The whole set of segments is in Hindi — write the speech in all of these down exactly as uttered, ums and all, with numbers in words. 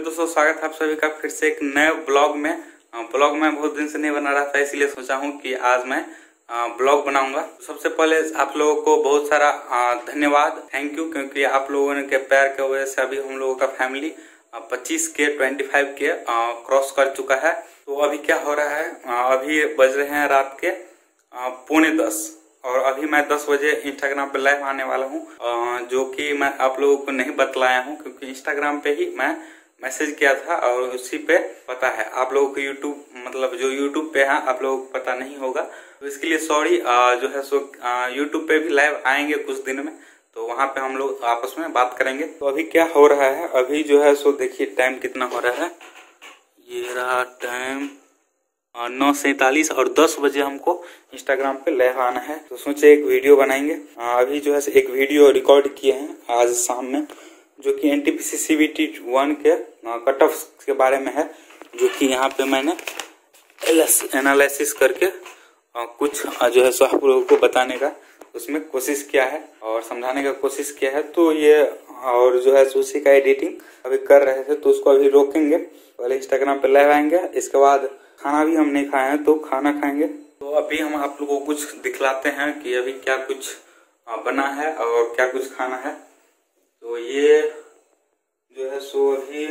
दोस्तों, स्वागत है आप सभी का फिर से एक नए ब्लॉग में। ब्लॉग मैं बहुत दिन से नहीं बना रहा था, इसीलिए सोचा हूँ कि आज मैं ब्लॉग बनाऊंगा। सबसे पहले आप लोगों को बहुत सारा धन्यवाद, थैंक यू, क्योंकि आप लोगों के प्यार की वजह से अभी हम लोगों का फैमिली पच्चीस के पच्चीस के क्रॉस कर चुका है। तो अभी क्या हो रहा है, अभी बज रहे हैं रात के पौने दस और अभी मैं दस बजे इंस्टाग्राम पे लाइव आने वाला हूँ, जो कि मैं आप लोगों को नहीं बतलाया हूँ क्योंकि इंस्टाग्राम पे ही मैं मैसेज किया था और उसी पे पता है। आप लोगों को यूट्यूब मतलब जो यूट्यूब पे है आप लोगों को पता नहीं होगा, तो इसके लिए सॉरी। जो है सो यूट्यूब पे भी लाइव आएंगे कुछ दिन में, तो वहाँ पे हम लोग आपस में बात करेंगे। तो अभी क्या हो रहा है, अभी जो है सो देखिए टाइम कितना हो रहा है, ये रहा टाइम नौ सैतालीस और दस बजे हमको इंस्टाग्राम पे लाइव आना है। तो सोचे एक वीडियो बनाएंगे। अभी जो है एक वीडियो रिकॉर्ड किए हैं आज शाम में, जो कि एनटीपीसी सीबीटी वन के कट ऑफ के बारे में है, जो कि यहाँ पे मैंने एनालिसिस करके कुछ जो है सो आप लोगों को बताने का उसमें कोशिश किया है और समझाने का कोशिश किया है। तो ये और जो है उसी का एडिटिंग अभी कर रहे थे, तो उसको अभी रोकेंगे। पहले इंस्टाग्राम पे लाइव आएंगे, इसके बाद खाना भी हम नहीं खाए हैं तो खाना खाएंगे। तो अभी हम आप लोगों को कुछ दिखलाते हैं कि अभी क्या कुछ बना है और क्या कुछ खाना है। तो ये जो है सो अभी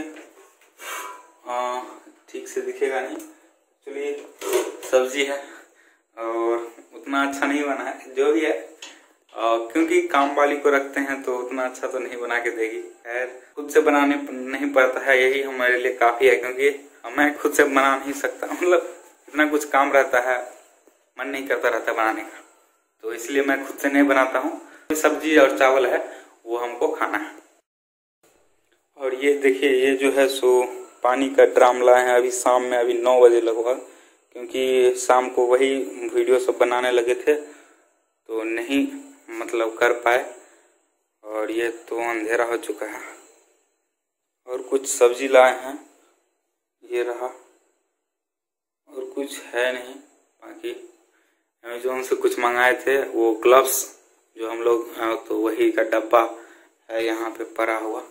ठीक से दिखेगा नहीं, चलिए सब्जी है और उतना अच्छा नहीं बना है, जो भी है आ, क्योंकि काम वाली को रखते हैं तो उतना अच्छा तो नहीं बना के देगी। खैर खुद से बनाने नहीं पड़ता है, यही हमारे लिए काफी है, क्योंकि मैं खुद से बना नहीं सकता, मतलब इतना कुछ काम रहता है, मन नहीं करता रहता बनाने का, तो इसलिए मैं खुद से नहीं बनाता हूँ। सब्जी और चावल है वो हमको खाना है। और ये देखिए ये जो है सो पानी का ड्राम लाए हैं अभी शाम में, अभी नौ बजे लगभग, क्योंकि शाम को वही वीडियो सब बनाने लगे थे तो नहीं मतलब कर पाए, और ये तो अंधेरा हो चुका है। और कुछ सब्जी लाए हैं, ये रहा, और कुछ है नहीं। बाकी अमेज़न से कुछ मंगाए थे, वो ग्लव्स जो हम लोग, तो वही का डब्बा है यहाँ पे पड़ा हुआ।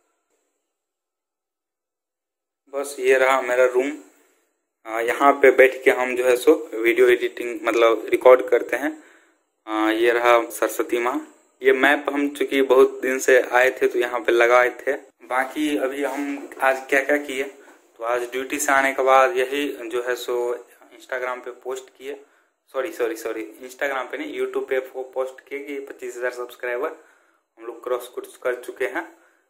बस ये रहा मेरा रूम, यहाँ पे बैठ के हम जो है सो वीडियो एडिटिंग मतलब रिकॉर्ड करते हैं। ये रहा सरस्वती माँ। ये मैप हम चूंकि बहुत दिन से आए थे तो यहाँ पे लगाए थे। बाकी अभी हम आज क्या क्या किए, तो आज ड्यूटी से आने के बाद यही जो है सो इंस्टाग्राम पे पोस्ट किए, सॉरी सॉरी सॉरी इंस्टाग्राम पे नहीं, यूट्यूब पे पोस्ट किए कि पच्चीस हजार सब्सक्राइबर हम लोग क्रॉस कर चुके हैं।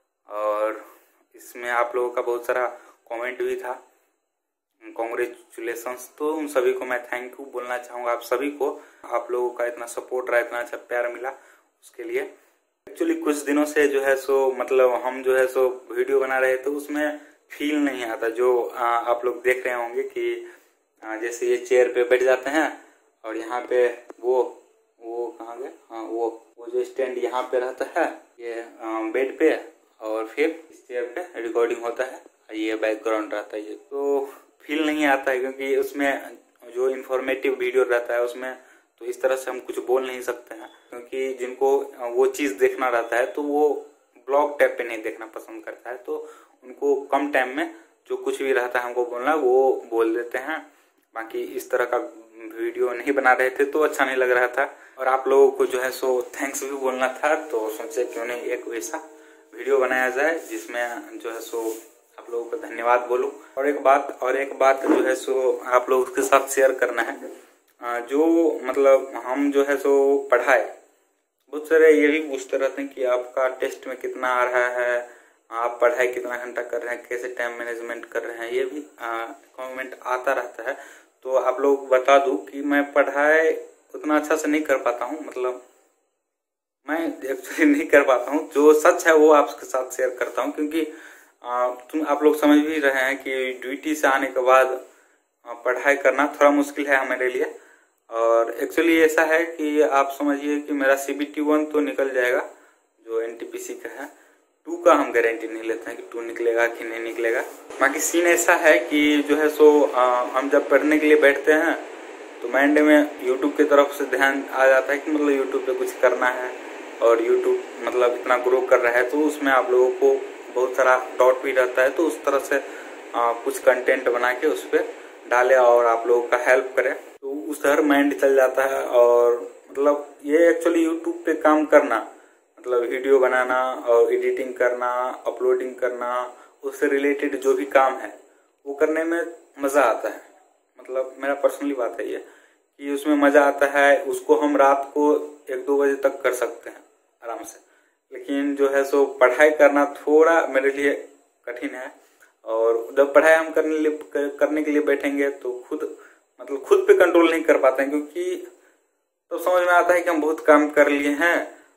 और इसमें आप लोगों का बहुत सारा कमेंट भी था, कॉन्ग्रेचुलेशंस। तो उन सभी को मैं थैंक यू बोलना चाहूँगा, आप सभी को, आप लोगों का इतना सपोर्ट रहा, इतना अच्छा प्यार मिला उसके लिए। एक्चुअली कुछ दिनों से जो है सो मतलब हम जो है सो वीडियो बना रहे थे, उसमें फील नहीं आता जो आ, आप लोग देख रहे होंगे कि आ, जैसे ये चेयर पे बैठ जाते हैं और यहाँ पे वो वो कहाँ गए, हाँ वो वो जो स्टैंड यहाँ पे रहता है, ये बेड पे, और फिर इस चेयर पे रिकॉर्डिंग होता है, ये बैकग्राउंड रहता है। ये तो फील नहीं आता है क्योंकि उसमें जो इन्फॉर्मेटिव वीडियो रहता है उसमें तो इस तरह से हम कुछ बोल नहीं सकते हैं, क्योंकि जिनको वो चीज़ देखना रहता है तो वो ब्लॉग टाइप पे नहीं देखना पसंद करता है, तो उनको कम टाइम में जो कुछ भी रहता है हमको बोलना वो बोल देते हैं। बाकी इस तरह का वीडियो नहीं बना रहे थे तो अच्छा नहीं लग रहा था, और आप लोगों को जो है सो थैंक्स भी बोलना था, तो सोचे क्यों नहीं एक वैसा वीडियो बनाया जाए जिसमें जो है सो आप लोगों को धन्यवाद बोलूं। और एक बात और एक बात जो है सो आप लोगों के साथ शेयर करना है, जो मतलब हम जो है सो पढ़ाए, बहुत सारे ये भी पूछते रहते हैं कि आपका टेस्ट में कितना आ रहा है, आप पढ़ाई कितना घंटा कर रहे हैं, कैसे टाइम मैनेजमेंट कर रहे हैं, ये भी कमेंट आता रहता है। तो आप लोग बता दूं कि मैं पढ़ाई उतना अच्छा से नहीं कर पाता हूँ, मतलब मैं एक्चुअली नहीं कर पाता हूँ, जो सच है वो आपके साथ शेयर करता हूँ, क्योंकि तुम आप लोग समझ भी रहे हैं कि ड्यूटी से आने के बाद पढ़ाई करना थोड़ा मुश्किल है हमारे लिए। और एक्चुअली ऐसा है कि आप समझिए कि मेरा सीबीटी वन तो निकल जाएगा जो एनटीपीसी का है, टू का हम गारंटी नहीं लेते हैं कि टू निकलेगा कि नहीं निकलेगा। बाकी सीन ऐसा है कि जो है सो आ, हम जब पढ़ने के लिए बैठते हैं तो माइंड में यूट्यूब की तरफ से ध्यान आ जाता है कि मतलब यूट्यूब पे कुछ करना है, और यूट्यूब मतलब इतना ग्रो कर रहा है तो उसमें आप लोगों को बहुत सारा डॉट भी रहता है, तो उस तरह से आ, कुछ कंटेंट बना के उस पर डाले और आप लोगों का हेल्प करे, तो उधर माइंड चल जाता है। और मतलब ये एक्चुअली यूट्यूब पे काम करना, मतलब वीडियो बनाना और एडिटिंग करना, अपलोडिंग करना, उससे रिलेटेड जो भी काम है वो करने में मज़ा आता है। मतलब मेरा पर्सनली बात है ये कि उसमें मज़ा आता है। उसको हम रात को एक दो बजे तक कर सकते हैं आराम से, लेकिन जो है सो पढ़ाई करना थोड़ा मेरे लिए कठिन है। और जब पढ़ाई हम करने लिए करने के लिए बैठेंगे तो खुद मतलब खुद पे कंट्रोल नहीं कर पाते हैं, क्योंकि तो समझ में आता है कि हम बहुत काम कर लिए हैं,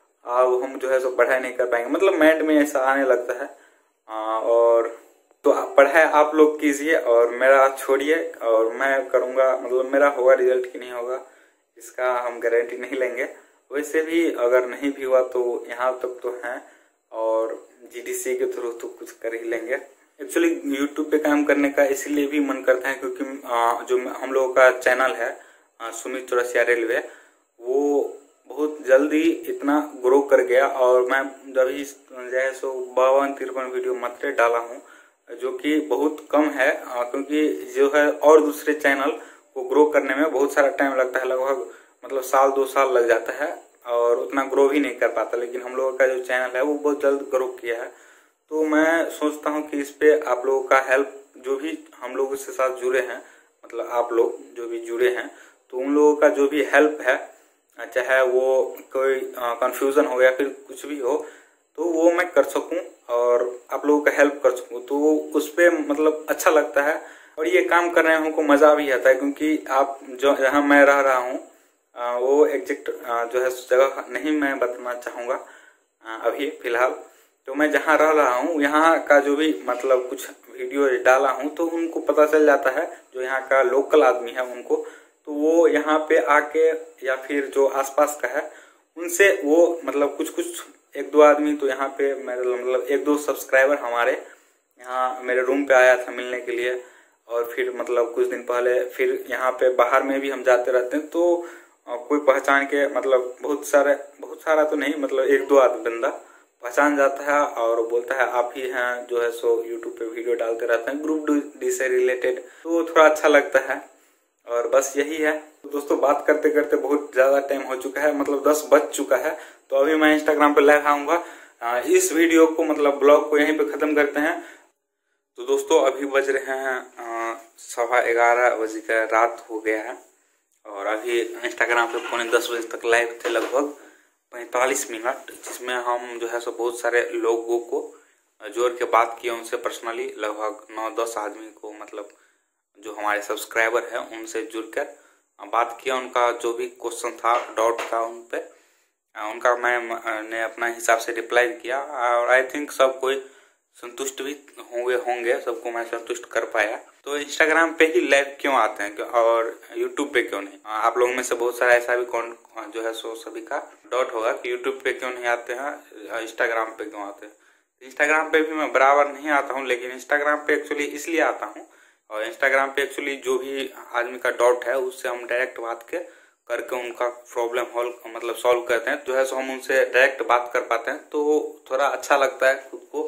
अब हम जो है सो पढ़ाई नहीं कर पाएंगे, मतलब माइंड में ऐसा आने लगता है। आ, और तो पढ़ाई आप लोग कीजिए और मेरा छोड़िए, और मैं करूँगा, मतलब मेरा होगा रिजल्ट कि नहीं होगा इसका हम गारंटी नहीं लेंगे। वैसे भी अगर नहीं भी हुआ तो यहाँ तक तो हैं, और जीडीसी के थ्रू तो कुछ कर ही लेंगे। एक्चुअली यूट्यूब पे काम करने का इसीलिए भी मन करता है क्योंकि जो हम लोगों का चैनल है सुमित चौरसिया रेलवे, वो बहुत जल्दी इतना ग्रो कर गया। और मैं जब ही जो है सो बावन तिरपन वीडियो मात्र डाला हूँ, जो कि बहुत कम है, क्योंकि जो है और दूसरे चैनल को ग्रो करने में बहुत सारा टाइम लगता है, लगभग मतलब साल दो साल लग जाता है और उतना ग्रो भी नहीं कर पाता। लेकिन हम लोगों का जो चैनल है वो बहुत जल्द ग्रो किया है। तो मैं सोचता हूँ कि इस पे आप लोगों का हेल्प, जो भी हम लोगों के साथ जुड़े हैं, मतलब आप लोग जो भी जुड़े हैं, तो उन लोगों का जो भी हेल्प है, चाहे वो कोई कंफ्यूजन हो या फिर कुछ भी हो, तो वो मैं कर सकूं और आप लोगों का हेल्प कर सकूं, तो उस पर मतलब अच्छा लगता है। और ये काम करने में हमको मज़ा भी आता है, क्योंकि आप जो जहाँ मैं रह रहा हूँ वो एग्जैक्ट जो है जगह नहीं मैं बताना चाहूँगा अभी फिलहाल। तो मैं जहाँ रह रहा हूँ यहाँ का जो भी मतलब कुछ वीडियो डाला हूँ तो उनको पता चल जाता है, जो यहाँ का लोकल आदमी है उनको, तो वो यहाँ पे आके या फिर जो आसपास का है उनसे वो मतलब कुछ कुछ एक दो आदमी तो यहाँ पे मेरे मतलब एक दो सब्सक्राइबर हमारे यहाँ मेरे रूम पे आया था मिलने के लिए। और फिर मतलब कुछ दिन पहले फिर यहाँ पे बाहर में भी हम जाते रहते हैं, तो कोई पहचान के मतलब बहुत सारे बहुत सारा तो नहीं, मतलब एक दो आदमी बंदा पहचान जाता है और बोलता है आप ही हैं जो है सो यूट्यूब पे वीडियो डालते रहते हैं ग्रुप डी से रिलेटेड, तो थोड़ा अच्छा लगता है। और बस यही है। तो दोस्तों बात करते करते बहुत ज़्यादा टाइम हो चुका है, मतलब दस बज चुका है, तो अभी मैं इंस्टाग्राम पे लाइव आऊँगा। इस वीडियो को मतलब ब्लॉग को यहीं पे ख़त्म करते हैं। तो दोस्तों अभी बज रहे हैं सवा ग्यारह बजे का रात हो गया है, और अभी इंस्टाग्राम पे पौने दस बजे तक लाइव थे लगभग पैंतालीस मिनट, जिसमें हम जो है सो बहुत सारे लोगों को जोड़ के बात किए, उनसे पर्सनली लगभग नौ दस आदमी को, मतलब जो हमारे सब्सक्राइबर हैं उनसे जुड़कर बात किया। उनका जो भी क्वेश्चन था, डाउट था, उन पे उनका मैंने अपना हिसाब से रिप्लाई किया, और आई थिंक सब कोई संतुष्ट भी होंगे होंगे सबको मैं संतुष्ट कर पाया। तो इंस्टाग्राम पे ही लाइव क्यों आते हैं और यूट्यूब पे क्यों नहीं? आप लोगों में से बहुत सारा ऐसा भी कौन जो है सो सभी का डाउट होगा कि यूट्यूब पे क्यों नहीं आते हैं, इंस्टाग्राम पे क्यों आते हैं। इंस्टाग्राम पे भी मैं बराबर नहीं आता हूँ, लेकिन इंस्टाग्राम पे एक्चुअली इसलिए आता हूँ, और इंस्टाग्राम पे एक्चुअली जो भी आदमी का डाउट है उससे हम डायरेक्ट बात के करके उनका प्रॉब्लम हॉल मतलब सॉल्व करते हैं, जो है सो हम उनसे डायरेक्ट बात कर पाते हैं, तो थोड़ा अच्छा लगता है खुद को।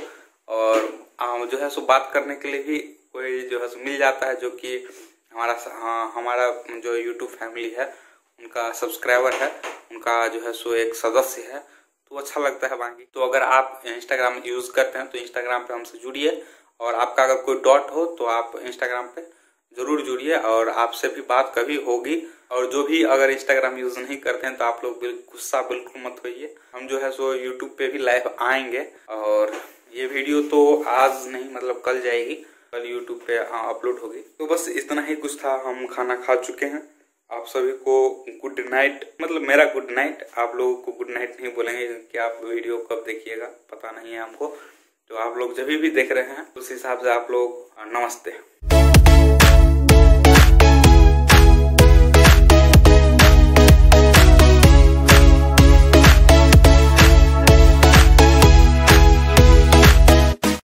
और जो है सो बात करने के लिए भी कोई जो है सो मिल जाता है, जो कि हमारा हाँ, हमारा जो यूट्यूब फैमिली है उनका सब्सक्राइबर है, उनका जो है सो एक सदस्य है, तो अच्छा लगता है बाकी। तो अगर आप इंस्टाग्राम यूज़ करते हैं तो इंस्टाग्राम पे हमसे जुड़िए, और आपका अगर कोई डाउट हो तो आप इंस्टाग्राम पे ज़रूर जुड़िए, और आपसे भी बात कभी होगी। और जो भी अगर इंस्टाग्राम यूज़ नहीं करते हैं तो आप लोग गुस्सा बिल्कुल मत होइए, हम जो है सो यूट्यूब पे भी लाइव आएंगे। और ये वीडियो तो आज नहीं मतलब कल जाएगी, कल यूट्यूब पे अपलोड होगी। तो बस इतना ही कुछ था, हम खाना खा चुके हैं। आप सभी को गुड नाइट, मतलब मेरा गुड नाइट, आप लोगों को गुड नाइट नहीं बोलेंगे कि आप वीडियो कब देखिएगा पता नहीं है हमको। तो आप लोग जब भी देख रहे हैं उस हिसाब से आप लोग नमस्ते।